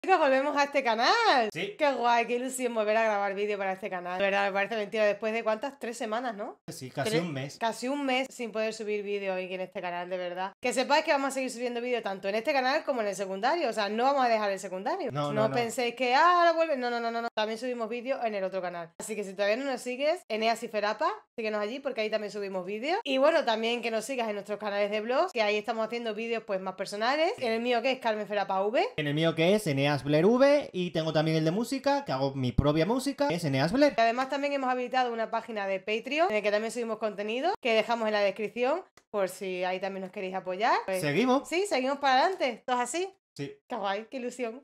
Chicos, volvemos a este canal. Sí. Qué guay, qué ilusión volver a grabar vídeo para este canal. De verdad, me parece mentira. Después de ¿cuántas? 3 semanas, ¿no? Sí, casi un mes. Casi un mes sin poder subir vídeo aquí en este canal, de verdad. Que sepáis que vamos a seguir subiendo vídeo tanto en este canal como en el secundario. O sea, no vamos a dejar el secundario. No. Penséis que ahora vuelve. No. También subimos vídeo en el otro canal. Así que si todavía no nos sigues, Eneas y Ferapa, síguenos allí porque ahí también subimos vídeos. Y bueno, también que nos sigas en nuestros canales de blogs, que ahí estamos haciendo vídeos pues más personales. En el mío que es Carmen Ferapa V. En el mío que es Eneas Blair V. Y tengo también el de música, que hago mi propia música, que es Eneas Blair. Y además también hemos habilitado una página de Patreon en el que también subimos contenido, que dejamos en la descripción por si ahí también nos queréis apoyar. Pues, ¿Seguimos? sí, seguimos para adelante. ¿Todo así? Sí. Qué guay, qué ilusión.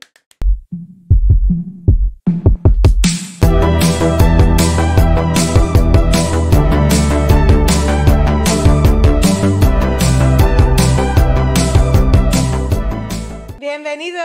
Bienvenidos,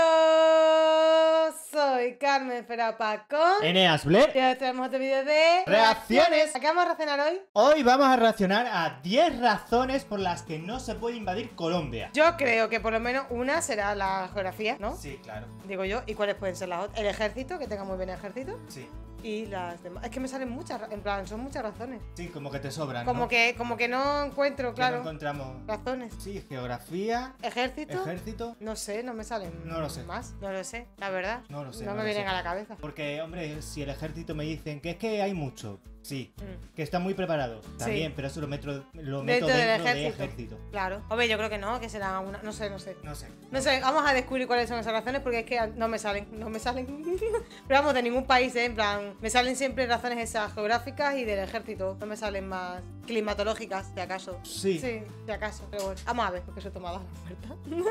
soy Carmen Ferapa con Eneas Blair. y hoy tenemos otro vídeo de Reacciones. ¿A qué vamos a reaccionar hoy? Hoy vamos a reaccionar a 10 razones por las que no se puede invadir Colombia. Yo creo que por lo menos una será la geografía, ¿no? Sí, claro. Digo yo, ¿y cuáles pueden ser las otras? El ejército, que tenga muy bien ejército. Sí. Y las demás. Es que me salen muchas, en plan, son muchas razones. Sí, como que te sobran, Como ¿no? que no encuentro, Que claro, no encontramos. razones. Sí, geografía, Ejército. ejército. No sé, no me salen No lo sé. más. No lo sé, la verdad. No lo sé. No no me lo vienen sé. a la cabeza. Porque, hombre, si el ejército me dicen que es que hay mucho. Sí. Mm, Que están muy preparados. También, pero eso lo meto Dentro dentro del de ejército. ejército. claro. Hombre, yo creo que no, que será una. No sé. No sé. No sé, vamos a descubrir cuáles son esas razones porque es que no me salen. Pero vamos, de ningún país, ¿eh? En plan, me salen siempre razones esas geográficas y del ejército. No me salen más climatológicas, si acaso. Sí. Sí, si acaso. Pero bueno, vamos a ver, porque eso he tomado la puerta.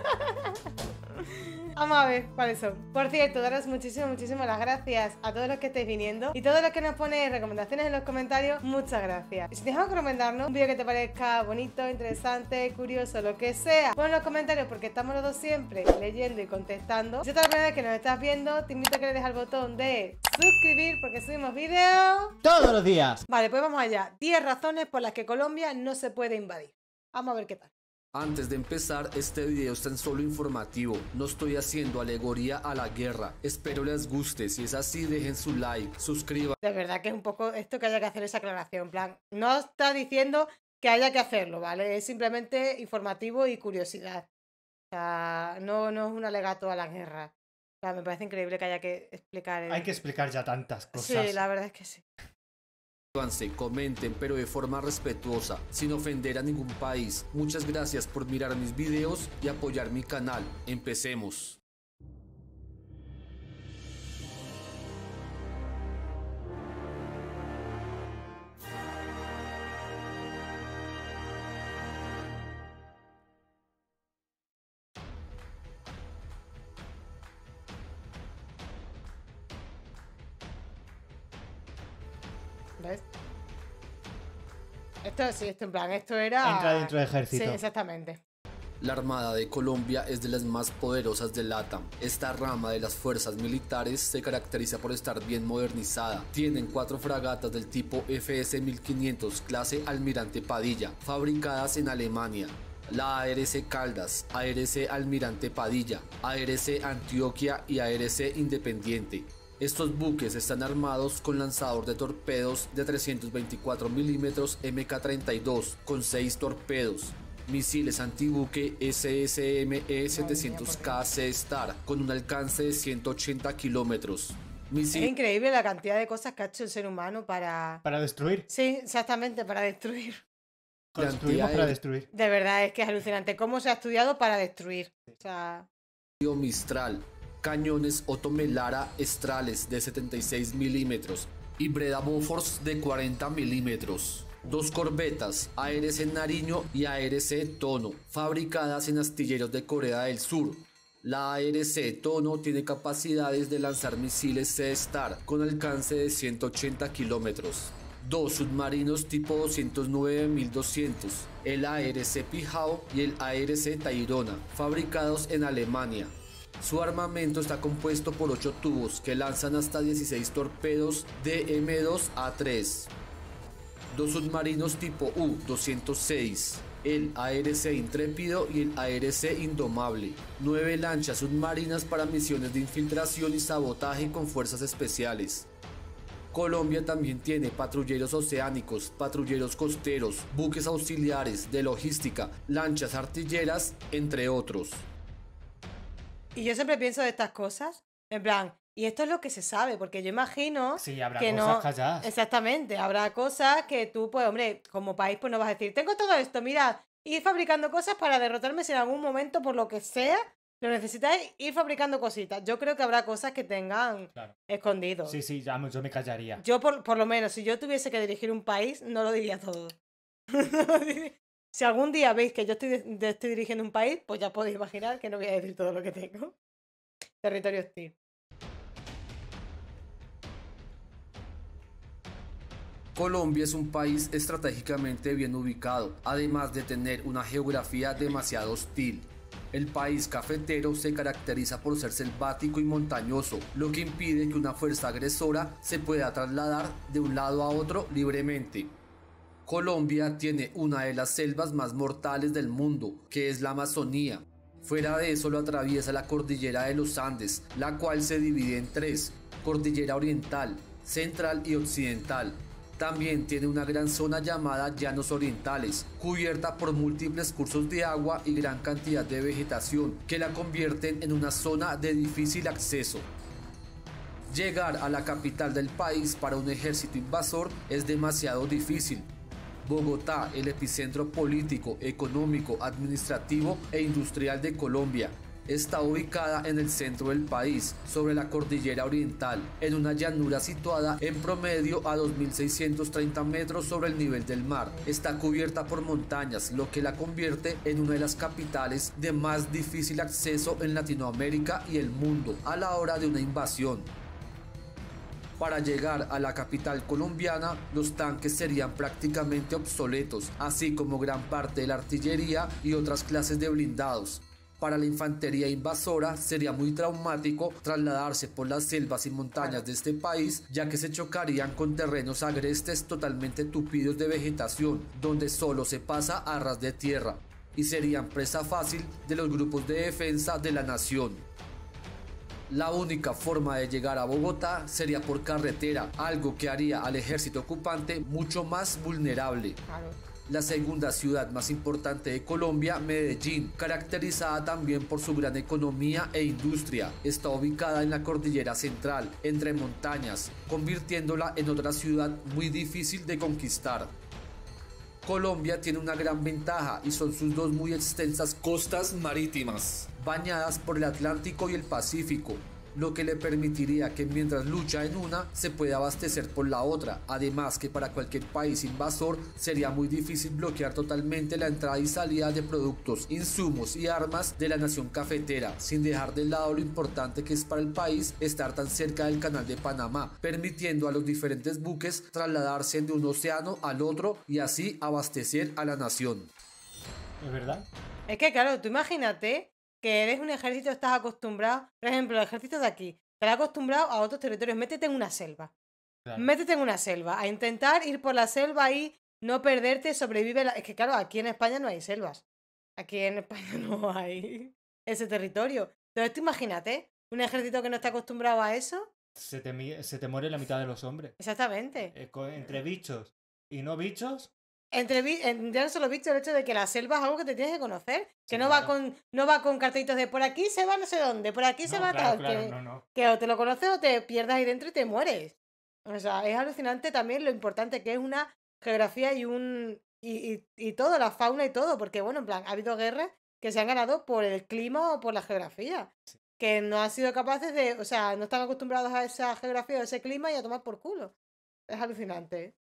Vamos a ver cuáles son. Por cierto, daros muchísimas las gracias a todos los que estáis viniendo y todos los que nos ponéis recomendaciones en los comentarios. Muchas gracias. Y si tenéis que recomendarnos un vídeo que te parezca bonito, interesante, curioso, lo que sea, pon en los comentarios porque estamos los dos siempre leyendo y contestando. Si esta es la primera vez que nos estás viendo, te invito a que le des al botón de suscribir porque subimos vídeos Todos los días. Vale, pues vamos allá. 10 razones por las que Colombia no se puede invadir. Vamos a ver qué tal. Antes de empezar, este video es tan solo informativo, no estoy haciendo alegoría a la guerra, espero les guste, si es así dejen su like, suscríbanse. De verdad que es un poco esto que haya que hacer esa aclaración, en plan, no está diciendo que haya que hacerlo, ¿vale? Es simplemente informativo y curiosidad. O sea, no es un alegato a la guerra. O sea, me parece increíble que haya que explicar Hay que explicar ya tantas cosas. Sí, la verdad es que sí. Comenten, pero de forma respetuosa, sin ofender a ningún país. Muchas gracias por mirar mis videos y apoyar mi canal. Empecemos. ¿Ves? Esto sí, esto en plan, esto era... Entra dentro del ejército. Sí, exactamente. La Armada de Colombia es de las más poderosas del LATAM. Esta rama de las fuerzas militares se caracteriza por estar bien modernizada. Tienen 4 fragatas del tipo FS 1500 clase Almirante Padilla, fabricadas en Alemania. La ARC Caldas, ARC Almirante Padilla, ARC Antioquia y ARC Independiente. Estos buques están armados con lanzador de torpedos de 324 mm MK32 con 6 torpedos. Misiles antibuque SSME-700K C-Star con un alcance de 180 kilómetros. Es increíble la cantidad de cosas que ha hecho el ser humano para... Para destruir. Sí, exactamente, para destruir. Construimos para destruir. De verdad, es que es alucinante cómo se ha estudiado para destruir. O sea... Mistral, cañones Otto Melara Estrales de 76 milímetros y Breda Bofors de 40 milímetros. 2 corbetas, ARC Nariño y ARC Tono, fabricadas en astilleros de Corea del Sur. La ARC Tono tiene capacidades de lanzar misiles C-Star con alcance de 180 kilómetros. 2 submarinos tipo 209-1200, el ARC Pijao y el ARC Tayrona, fabricados en Alemania. Su armamento está compuesto por 8 tubos que lanzan hasta 16 torpedos de M2A3. 2 submarinos tipo U-206, el ARC Intrépido y el ARC Indomable, 9 lanchas submarinas para misiones de infiltración y sabotaje con fuerzas especiales. Colombia también tiene patrulleros oceánicos, patrulleros costeros, buques auxiliares, de logística, lanchas artilleras, entre otros. Y yo siempre pienso de estas cosas, en plan, y esto es lo que se sabe, porque yo imagino Sí, habrá que cosas no... calladas. Exactamente, habrá cosas que tú, pues hombre, como país, pues no vas a decir, tengo todo esto, mirad, ir fabricando cosas para derrotarme si en algún momento, por lo que sea, lo necesitáis, ir fabricando cositas. Yo creo que habrá cosas que tengan Claro. escondido. Sí, sí, ya, yo me callaría. Yo, por lo menos, si yo tuviese que dirigir un país, no lo diría todo. Si algún día veis que yo estoy dirigiendo un país, pues ya podéis imaginar que no voy a decir todo lo que tengo. Territorio hostil. Colombia es un país estratégicamente bien ubicado, además de tener una geografía demasiado hostil. El país cafetero se caracteriza por ser selvático y montañoso, lo que impide que una fuerza agresora se pueda trasladar de un lado a otro libremente. Colombia tiene una de las selvas más mortales del mundo, que es la Amazonía. Fuera de eso lo atraviesa la cordillera de los Andes, la cual se divide en tres: cordillera oriental, central y occidental. También tiene una gran zona llamada Llanos Orientales, cubierta por múltiples cursos de agua y gran cantidad de vegetación, que la convierten en una zona de difícil acceso. Llegar a la capital del país para un ejército invasor es demasiado difícil. Bogotá, el epicentro político, económico, administrativo e industrial de Colombia, está ubicada en el centro del país, sobre la cordillera oriental, en una llanura situada en promedio a 2.630 metros sobre el nivel del mar. Está cubierta por montañas, lo que la convierte en una de las capitales de más difícil acceso en Latinoamérica y el mundo a la hora de una invasión. Para llegar a la capital colombiana, los tanques serían prácticamente obsoletos, así como gran parte de la artillería y otras clases de blindados. Para la infantería invasora sería muy traumático trasladarse por las selvas y montañas de este país, ya que se chocarían con terrenos agrestes totalmente tupidos de vegetación, donde solo se pasa a ras de tierra, y serían presa fácil de los grupos de defensa de la nación. La única forma de llegar a Bogotá sería por carretera, algo que haría al ejército ocupante mucho más vulnerable. Claro. La segunda ciudad más importante de Colombia, Medellín, caracterizada también por su gran economía e industria, está ubicada en la cordillera central, entre montañas, convirtiéndola en otra ciudad muy difícil de conquistar. Colombia tiene una gran ventaja y son sus dos muy extensas costas marítimas, bañadas por el Atlántico y el Pacífico, lo que le permitiría que mientras lucha en una se pueda abastecer por la otra. Además que para cualquier país invasor sería muy difícil bloquear totalmente la entrada y salida de productos, insumos y armas de la nación cafetera, sin dejar de lado lo importante que es para el país estar tan cerca del canal de Panamá, permitiendo a los diferentes buques trasladarse de un océano al otro y así abastecer a la nación. ¿Es verdad? Es que claro, tú imagínate que eres un ejército, estás acostumbrado, por ejemplo, el ejército de aquí, estás acostumbrado a otros territorios, métete en una selva. Claro. Métete en una selva, a intentar ir por la selva y no perderte, sobrevive. Es que claro, aquí en España no hay selvas. Aquí en España no hay ese territorio. Entonces tú imagínate, un ejército que no está acostumbrado a eso. Se te muere la mitad de los hombres. Exactamente. Entre bichos y no bichos. Ya no solo visto el hecho de que la selva es algo que te tienes que conocer. Que Sí, no claro. va con cartelitos de por aquí se va no sé dónde, por aquí se No, va claro, tal. claro, no. Que o te lo conoces o te pierdas ahí dentro y te mueres. O sea, es alucinante también lo importante que es una geografía y todo, la fauna y todo. Porque, bueno, en plan, ha habido guerras que se han ganado por el clima o por la geografía. Sí. Que no han sido capaces de, o sea, no están acostumbrados a esa geografía o ese clima y a tomar por culo. Es alucinante.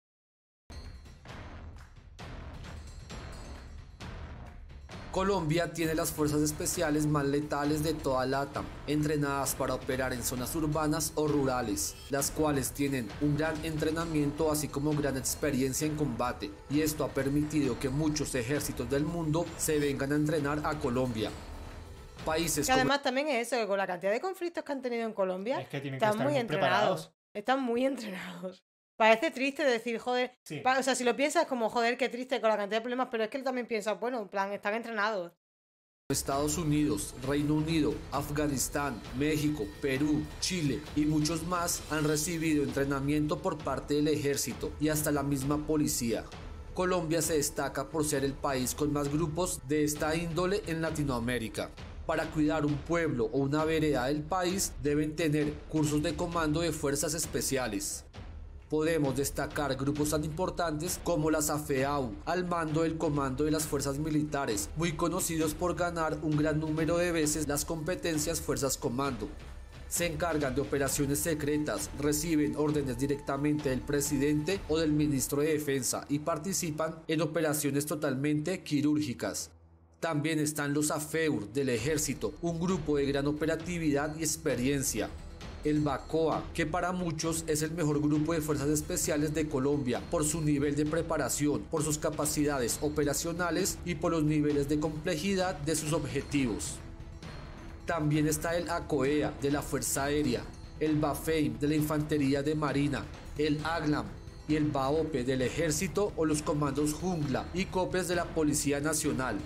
Colombia tiene las fuerzas especiales más letales de toda LATAM, entrenadas para operar en zonas urbanas o rurales, las cuales tienen un gran entrenamiento así como gran experiencia en combate, y esto ha permitido que muchos ejércitos del mundo se vengan a entrenar a Colombia. Países Que además también es eso, que con la cantidad de conflictos que han tenido en Colombia, Es que tienen que están estar muy muy entrenados. preparados. Están muy entrenados. parece triste decir, joder, Sí. o sea, si lo piensas como, joder, qué triste con la cantidad de problemas, pero es que él también piensa, bueno, en plan, están entrenados. Estados Unidos, Reino Unido, Afganistán, México, Perú, Chile y muchos más han recibido entrenamiento por parte del ejército y hasta la misma policía. Colombia se destaca por ser el país con más grupos de esta índole en Latinoamérica. Para cuidar un pueblo o una vereda del país deben tener cursos de comando de fuerzas especiales. Podemos destacar grupos tan importantes como la SAFEAU, al mando del Comando de las Fuerzas Militares, muy conocidos por ganar un gran número de veces las competencias Fuerzas Comando. Se encargan de operaciones secretas, reciben órdenes directamente del presidente o del ministro de Defensa y participan en operaciones totalmente quirúrgicas. También están los AFEUR del Ejército, un grupo de gran operatividad y experiencia. El BACOA, que para muchos es el mejor grupo de fuerzas especiales de Colombia por su nivel de preparación, por sus capacidades operacionales y por los niveles de complejidad de sus objetivos. También está el ACOEA de la Fuerza Aérea, el BAFEIM de la Infantería de Marina, el AGLAM y el BAOPE del Ejército o los comandos Jungla y COPES de la Policía Nacional.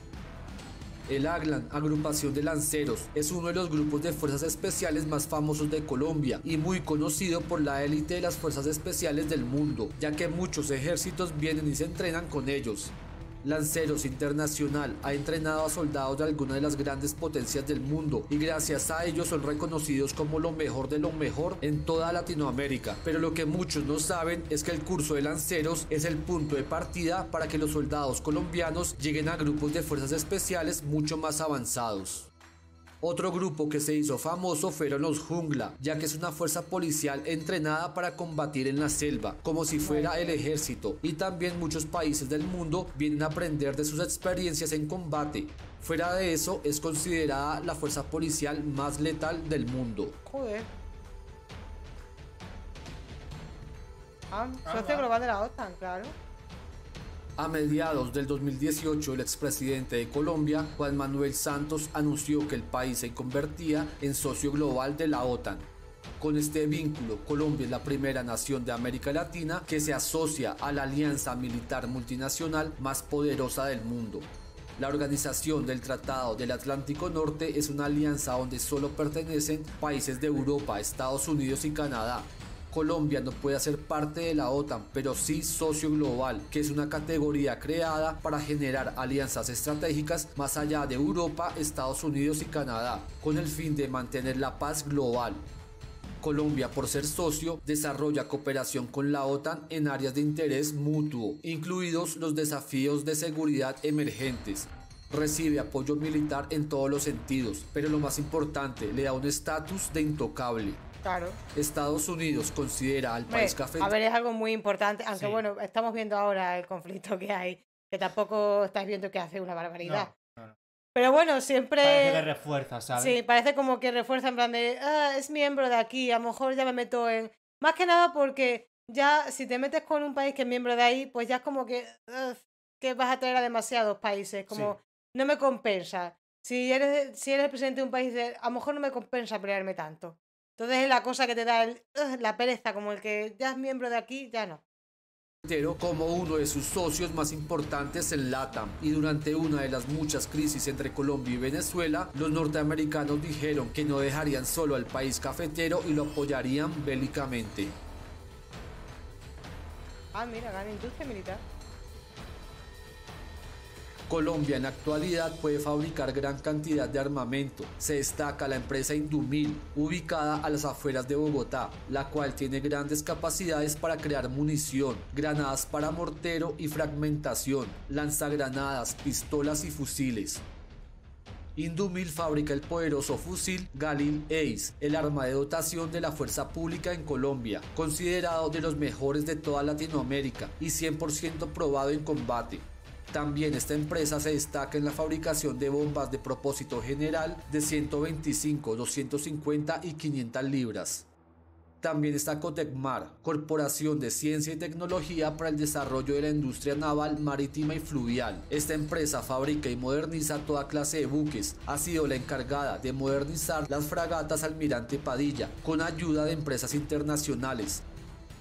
El AGLAN, agrupación de lanceros, es uno de los grupos de fuerzas especiales más famosos de Colombia y muy conocido por la élite de las fuerzas especiales del mundo, ya que muchos ejércitos vienen y se entrenan con ellos. Lanceros Internacional ha entrenado a soldados de algunas de las grandes potencias del mundo y gracias a ellos son reconocidos como lo mejor de lo mejor en toda Latinoamérica. Pero lo que muchos no saben es que el curso de lanceros es el punto de partida para que los soldados colombianos lleguen a grupos de fuerzas especiales mucho más avanzados. Otro grupo que se hizo famoso fueron los Jungla, ya que es una fuerza policial entrenada para combatir en la selva, como si fuera el ejército, y también muchos países del mundo vienen a aprender de sus experiencias en combate. Fuera de eso, es considerada la fuerza policial más letal del mundo. Joder. Socio global de la OTAN, claro. A mediados del 2018, el expresidente de Colombia, Juan Manuel Santos, anunció que el país se convertía en socio global de la OTAN. Con este vínculo, Colombia es la primera nación de América Latina que se asocia a la alianza militar multinacional más poderosa del mundo. La Organización del Tratado del Atlántico Norte es una alianza donde solo pertenecen países de Europa, Estados Unidos y Canadá. Colombia no puede hacer parte de la OTAN, pero sí socio global, que es una categoría creada para generar alianzas estratégicas más allá de Europa, Estados Unidos y Canadá, con el fin de mantener la paz global. Colombia, por ser socio, desarrolla cooperación con la OTAN en áreas de interés mutuo, incluidos los desafíos de seguridad emergentes. Recibe apoyo militar en todos los sentidos, pero lo más importante, le da un estatus de intocable. Claro. Estados Unidos considera al país cafetero. A ver, es algo muy importante, aunque Sí. bueno, estamos viendo ahora el conflicto que hay, que tampoco estáis viendo que hace una barbaridad. No. Pero bueno, siempre... Parece que refuerza, ¿sabes? Sí, parece como que refuerza en plan de, es miembro de aquí, a lo mejor ya me meto en... Más que nada porque ya si te metes con un país que es miembro de ahí, pues ya es como que vas a traer a demasiados países, como Sí. no me compensa. Si eres el presidente de un país, a lo mejor no me compensa pelearme tanto. Entonces es la cosa que te da la pereza, como el que ya es miembro de aquí, ya no. Como uno de sus socios más importantes en LATAM, y durante una de las muchas crisis entre Colombia y Venezuela, los norteamericanos dijeron que no dejarían solo al país cafetero y lo apoyarían bélicamente. Mira, gana industria militar. Colombia en la actualidad puede fabricar gran cantidad de armamento. Se destaca la empresa Indumil, ubicada a las afueras de Bogotá, la cual tiene grandes capacidades para crear munición, granadas para mortero y fragmentación, lanzagranadas, pistolas y fusiles. Indumil fabrica el poderoso fusil Galil Ace, el arma de dotación de la fuerza pública en Colombia, considerado de los mejores de toda Latinoamérica y 100% probado en combate. También esta empresa se destaca en la fabricación de bombas de propósito general de 125, 250 y 500 libras. También está Cotecmar, Corporación de Ciencia y Tecnología para el Desarrollo de la Industria Naval, Marítima y Fluvial. Esta empresa fabrica y moderniza toda clase de buques. Ha sido la encargada de modernizar las fragatas Almirante Padilla, con ayuda de empresas internacionales.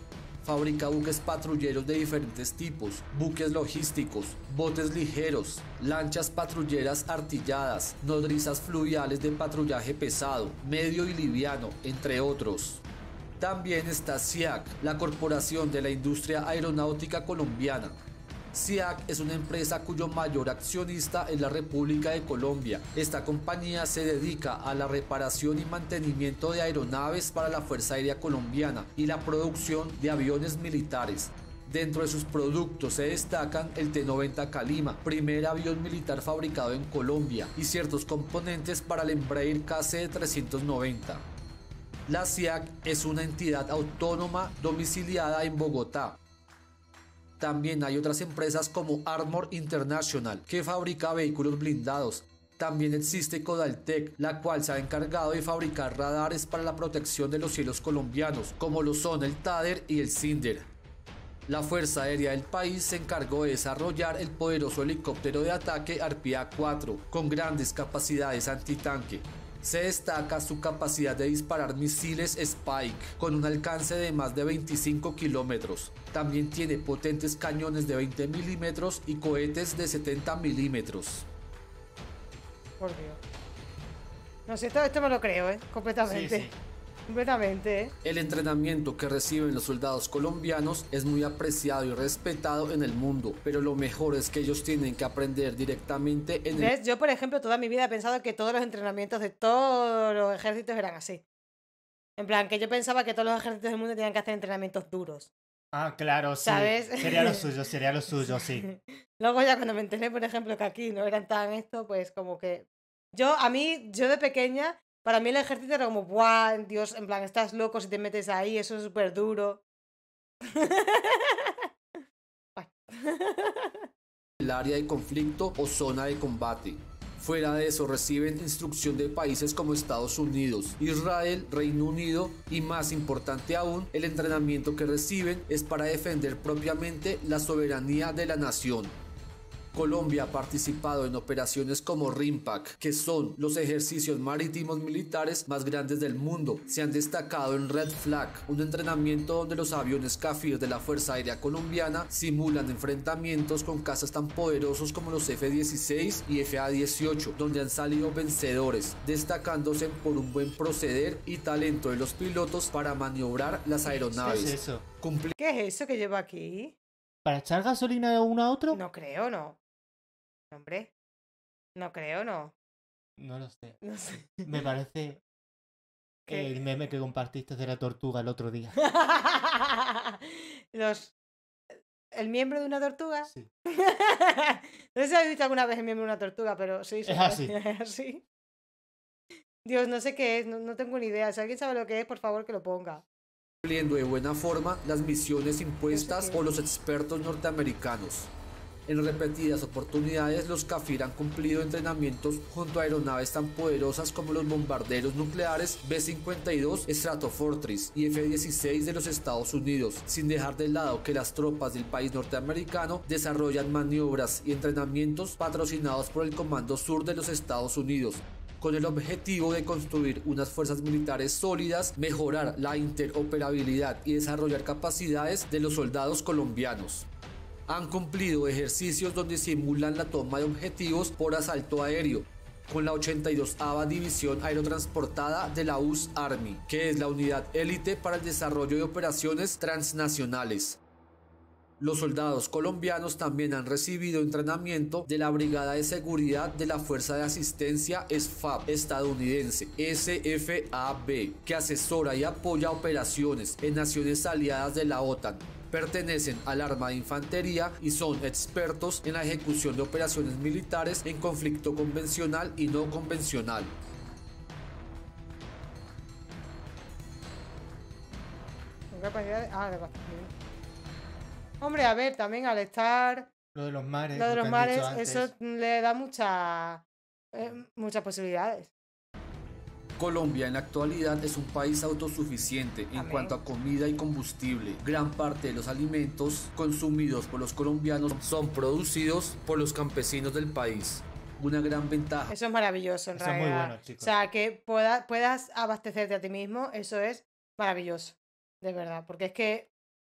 Fabrica buques patrulleros de diferentes tipos, buques logísticos, botes ligeros, lanchas patrulleras artilladas, nodrizas fluviales de patrullaje pesado, medio y liviano, entre otros. También está SIAC, la Corporación de la Industria Aeronáutica Colombiana. SIAC es una empresa cuyo mayor accionista es la República de Colombia. Esta compañía se dedica a la reparación y mantenimiento de aeronaves para la Fuerza Aérea Colombiana y la producción de aviones militares. Dentro de sus productos se destacan el T-90 Calima, primer avión militar fabricado en Colombia, y ciertos componentes para el Embraer KC-390. La SIAC es una entidad autónoma domiciliada en Bogotá. También hay otras empresas como Armor International, que fabrica vehículos blindados. También existe Codaltec, la cual se ha encargado de fabricar radares para la protección de los cielos colombianos, como lo son el TADER y el Cinder. La Fuerza Aérea del país se encargó de desarrollar el poderoso helicóptero de ataque Arpía 4, con grandes capacidades antitanque. Se destaca su capacidad de disparar misiles Spike con un alcance de más de 25 kilómetros. También tiene potentes cañones de 20 milímetros y cohetes de 70 milímetros. Por Dios. No sé, esto me lo creo, completamente. Sí, sí. Completamente, El entrenamiento que reciben los soldados colombianos es muy apreciado y respetado en el mundo, pero lo mejor es que ellos tienen que aprender directamente en el... ¿Ves? Yo, por ejemplo, toda mi vida he pensado que todos los entrenamientos de todos los ejércitos eran así. En plan, que yo pensaba que todos los ejércitos del mundo tenían que hacer entrenamientos duros. Ah, claro, sí. ¿Sabes? Sería lo suyo, sí. Luego ya cuando me enteré, por ejemplo, que aquí no eran tan esto, pues como que... Yo de pequeña, para mí el ejército era como, ¡buah! Dios, en plan, estás loco si te metes ahí, eso es súper duro. el área de conflicto o zona de combate. Fuera de eso reciben instrucción de países como Estados Unidos, Israel, Reino Unido y, más importante aún, el entrenamiento que reciben es para defender propiamente la soberanía de la nación. Colombia ha participado en operaciones como RIMPAC, que son los ejercicios marítimos militares más grandes del mundo. Se han destacado en Red Flag, un entrenamiento donde los aviones Kafir de la Fuerza Aérea Colombiana simulan enfrentamientos con cazas tan poderosos como los F-16 y F-18, donde han salido vencedores, destacándose por un buen proceder y talento de los pilotos para maniobrar las aeronaves. ¿Qué es eso? ¿Qué es eso que llevo aquí? ¿Para echar gasolina de uno a otro? No creo, no. Hombre. No creo, no. No lo sé. No sé. Me parece ¿Qué? el meme que compartiste de la tortuga el otro día. ¿El miembro de una tortuga? Sí. No sé si habéis visto alguna vez el miembro de una tortuga, pero sí. Es así. Es así. Dios, no sé qué es, no tengo ni idea. Si alguien sabe lo que es, por favor que lo ponga. Cumpliendo de buena forma las misiones impuestas por los expertos norteamericanos. En repetidas oportunidades, los Kafir han cumplido entrenamientos junto a aeronaves tan poderosas como los bombarderos nucleares B-52 Stratofortress y F-16 de los Estados Unidos, sin dejar de lado que las tropas del país norteamericano desarrollan maniobras y entrenamientos patrocinados por el Comando Sur de los Estados Unidos, con el objetivo de construir unas fuerzas militares sólidas, mejorar la interoperabilidad y desarrollar capacidades de los soldados colombianos. Han cumplido ejercicios donde simulan la toma de objetivos por asalto aéreo, con la 82ª División Aerotransportada de la US Army, que es la unidad élite para el desarrollo de operaciones transnacionales. Los soldados colombianos también han recibido entrenamiento de la Brigada de Seguridad de la Fuerza de Asistencia SFAB estadounidense, SFAB, que asesora y apoya operaciones en naciones aliadas de la OTAN. Pertenecen al arma de infantería y son expertos en la ejecución de operaciones militares en conflicto convencional y no convencional. ¿Con capacidad de Hombre, a ver, también al estar... Lo de los mares. Lo de los que han mares, dicho antes. eso le da muchas posibilidades. Colombia en la actualidad es un país autosuficiente en Amén. cuanto a comida y combustible. Gran parte de los alimentos consumidos por los colombianos son producidos por los campesinos del país. Una gran ventaja. Eso es maravilloso, en Eso es muy realidad. bueno, chicos. O sea, que puedas abastecerte a ti mismo, eso es maravilloso. De verdad, porque es que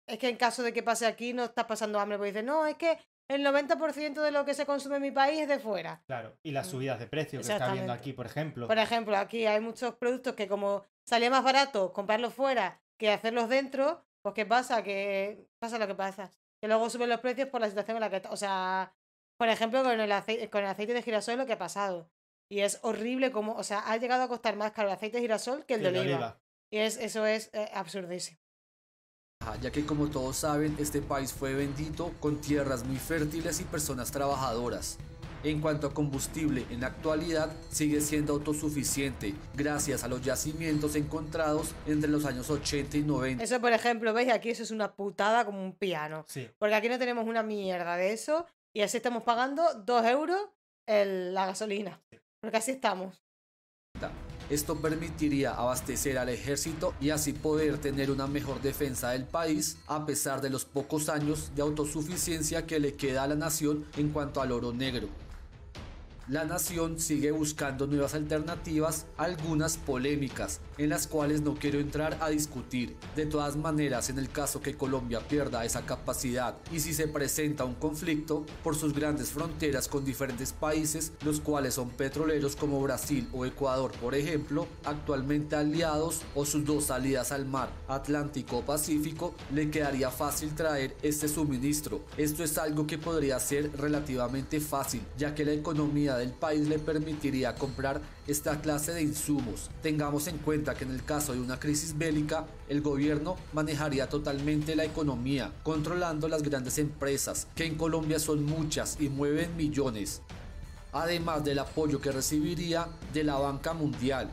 es que en caso de que pase aquí no estás pasando hambre, porque dices, no, es que el 90% de lo que se consume en mi país es de fuera. Claro, y las subidas de precio que está habiendo aquí, por ejemplo. Por ejemplo, aquí hay muchos productos que como salía más barato comprarlos fuera que hacerlos dentro, pues ¿qué pasa? Que pasa lo que pasa. Que luego suben los precios por la situación en la que está. O sea, por ejemplo, con el aceite de girasol lo que ha pasado. Y es horrible como, o sea, ha llegado a costar más caro el aceite de girasol que el de oliva. Y eso es absurdísimo. Ya que como todos saben, este país fue bendito con tierras muy fértiles y personas trabajadoras. En cuanto a combustible, en la actualidad sigue siendo autosuficiente gracias a los yacimientos encontrados entre los años 80 y 90. Eso, por ejemplo, veis, aquí eso es una putada como un piano. Sí. Porque aquí no tenemos una mierda de eso y así estamos pagando 2 euros la gasolina. Porque así estamos. Esto permitiría abastecer al ejército y así poder tener una mejor defensa del país a pesar de los pocos años de autosuficiencia que le queda a la nación en cuanto al oro negro. La nación sigue buscando nuevas alternativas, algunas polémicas, en las cuales no quiero entrar a discutir. De todas maneras, en el caso que Colombia pierda esa capacidad y si se presenta un conflicto por sus grandes fronteras con diferentes países, los cuales son petroleros como Brasil o Ecuador, por ejemplo, actualmente aliados o sus dos salidas al mar, Atlántico o Pacífico, le quedaría fácil traer este suministro. Esto es algo que podría ser relativamente fácil, ya que la economía del país le permitiría comprar esta clase de insumos. Tengamos en cuenta que en el caso de una crisis bélica, el gobierno manejaría totalmente la economía, controlando las grandes empresas, que en Colombia son muchas y mueven millones, además del apoyo que recibiría de la banca mundial.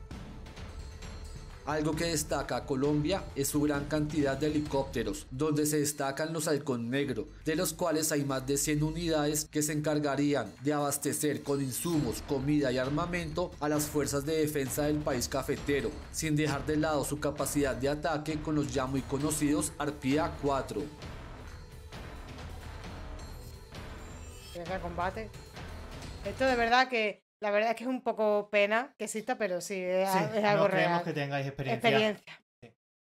Algo que destaca a Colombia es su gran cantidad de helicópteros, donde se destacan los Halcón Negro, de los cuales hay más de 100 unidades que se encargarían de abastecer con insumos, comida y armamento a las fuerzas de defensa del país cafetero, sin dejar de lado su capacidad de ataque con los ya muy conocidos Arpía 4. Guerra combate. Esto de verdad que la verdad es que es un poco pena que exista, pero sí, es algo no real. creemos que tengáis experiencia. Sí.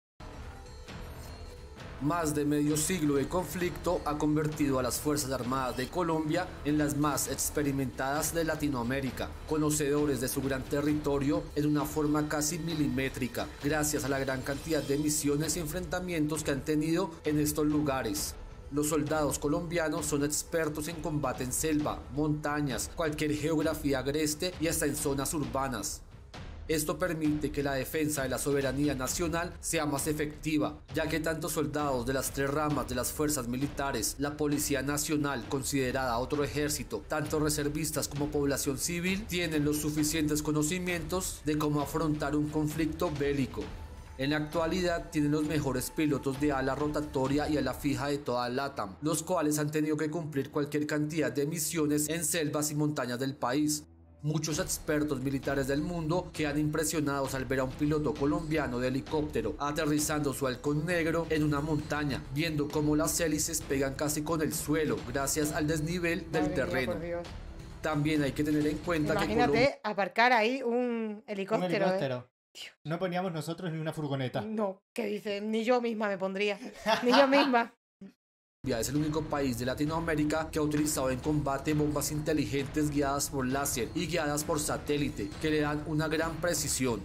Más de medio siglo de conflicto ha convertido a las Fuerzas Armadas de Colombia en las más experimentadas de Latinoamérica, conocedores de su gran territorio en una forma casi milimétrica, gracias a la gran cantidad de misiones y enfrentamientos que han tenido en estos lugares. Los soldados colombianos son expertos en combate en selva, montañas, cualquier geografía agreste y hasta en zonas urbanas. Esto permite que la defensa de la soberanía nacional sea más efectiva, ya que tanto soldados de las tres ramas de las fuerzas militares, la Policía Nacional, considerada otro ejército, tanto reservistas como población civil, tienen los suficientes conocimientos de cómo afrontar un conflicto bélico. En la actualidad tienen los mejores pilotos de ala rotatoria y ala fija de toda LATAM, los cuales han tenido que cumplir cualquier cantidad de misiones en selvas y montañas del país. Muchos expertos militares del mundo quedan impresionados al ver a un piloto colombiano de helicóptero aterrizando su Halcón Negro en una montaña, viendo cómo las hélices pegan casi con el suelo gracias al desnivel del terreno. También hay que tener en cuenta que imagínate aparcar ahí un helicóptero. Un helicóptero. No poníamos nosotros ni una furgoneta. No, ¿qué dices? Ni yo misma me pondría. Ni yo misma. Es el único país de Latinoamérica que ha utilizado en combate bombas inteligentes guiadas por láser y guiadas por satélite, que le dan una gran precisión.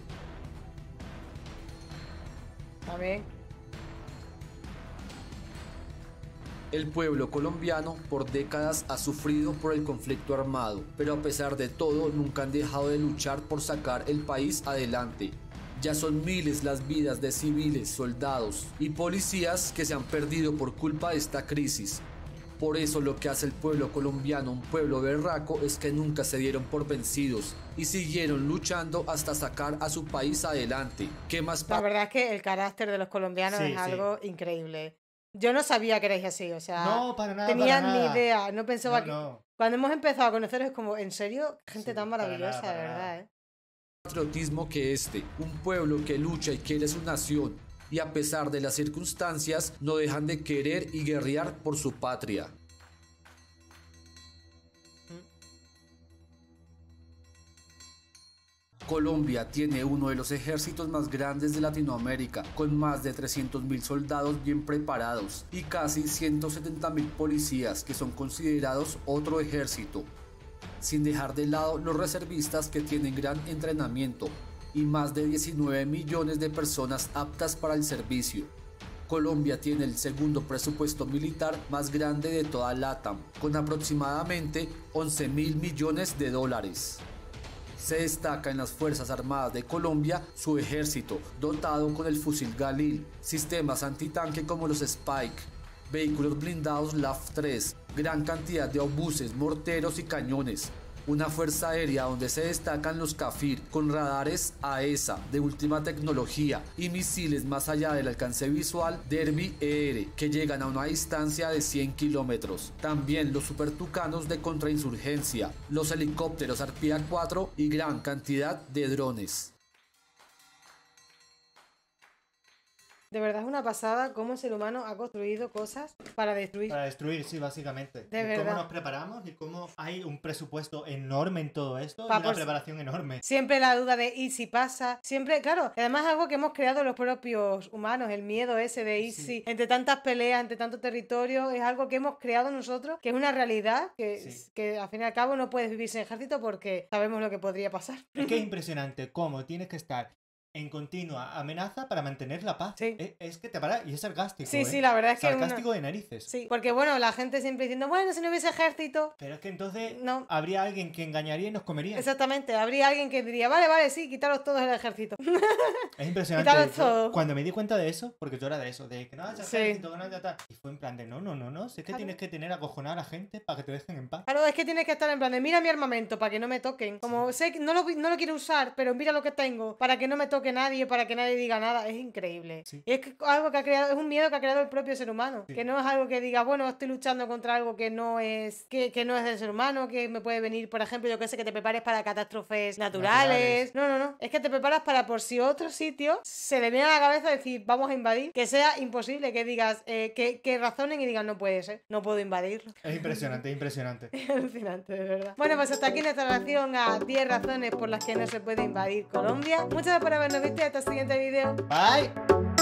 También. El pueblo colombiano por décadas ha sufrido por el conflicto armado, pero a pesar de todo nunca han dejado de luchar por sacar el país adelante. Ya son miles las vidas de civiles, soldados y policías que se han perdido por culpa de esta crisis. Por eso lo que hace el pueblo colombiano un pueblo berraco es que nunca se dieron por vencidos y siguieron luchando hasta sacar a su país adelante. ¿Qué más La verdad es que el carácter de los colombianos es algo increíble. Yo no sabía que erais así, o sea, no, para nada, tenía para ni nada. idea, no pensaba No, que... no. Cuando hemos empezado a conoceros es como, ¿en serio? Gente Sí, tan para maravillosa, nada, de para verdad, nada. patriotismo que este? Un pueblo que lucha y quiere su nación y a pesar de las circunstancias no dejan de querer y guerrear por su patria. Colombia tiene uno de los ejércitos más grandes de Latinoamérica, con más de 300.000 soldados bien preparados y casi 170.000 policías que son considerados otro ejército, sin dejar de lado los reservistas que tienen gran entrenamiento y más de 19 millones de personas aptas para el servicio. Colombia tiene el segundo presupuesto militar más grande de toda LATAM, con aproximadamente 11.000 millones de dólares. Se destaca en las Fuerzas Armadas de Colombia su ejército, dotado con el fusil Galil, sistemas antitanque como los Spike, vehículos blindados LAF-3, gran cantidad de obuses, morteros y cañones. Una fuerza aérea donde se destacan los Kafir con radares AESA de última tecnología y misiles más allá del alcance visual Derby-ER que llegan a una distancia de 100 kilómetros. También los Super Tucanos de contrainsurgencia, los helicópteros Arpía 4 y gran cantidad de drones. De verdad es una pasada cómo el ser humano ha construido cosas para destruir. Para destruir, sí, básicamente. De y verdad. cómo nos preparamos y cómo hay un presupuesto enorme en todo esto y Pa, una pues, preparación enorme. Siempre la duda de ¿y si pasa? Siempre, claro, además es algo que hemos creado los propios humanos, el miedo ese de ¿y Sí. si? Entre tantas peleas, entre tanto territorio, es algo que hemos creado nosotros, que es una realidad, Sí. que al fin y al cabo no puedes vivir sin ejército porque sabemos lo que podría pasar. Es que es impresionante cómo tienes que estar en continua amenaza para mantener la paz. Sí. Es que te para y es sarcástico. Sí, ¿eh? sí, la verdad es que sarcástico de narices. Sí, porque bueno, la gente siempre diciendo, bueno, si no hubiese ejército... Pero es que entonces No. habría alguien que engañaría y nos comería. Exactamente, habría alguien que diría, vale, sí, quitaros todos el ejército. Es impresionante. Quitaros Yo, todo. cuando me di cuenta de eso, porque yo era de eso, de que no haya Sí. ejército, que no haya tal. Y fue en plan de no. Si es que Claro. tienes que tener acojonar a la gente para que te dejen en paz. Claro, es que tienes que estar en plan de mira mi armamento para que no me toquen. Como sé que no lo quiero usar, pero mira lo que tengo para que no me toque nadie, para que nadie diga nada. Es increíble. Sí. Y es que algo que ha creado, es un miedo que ha creado el propio ser humano. Sí. Que no es algo que diga, bueno, estoy luchando contra algo que no es que no es del ser humano, que me puede venir, por ejemplo, yo que sé, que te prepares para catástrofes naturales. No. Es que te preparas para por si otro sitio se le viene a la cabeza decir, vamos a invadir, que sea imposible que digas, que razonen y digan, no puede ser, no puedo invadirlo. Es impresionante. Alucinante, de verdad. Bueno, pues hasta aquí nuestra reacción a 10 razones por las que no se puede invadir Colombia. Muchas gracias por habernos visto y hasta el siguiente vídeo. Bye.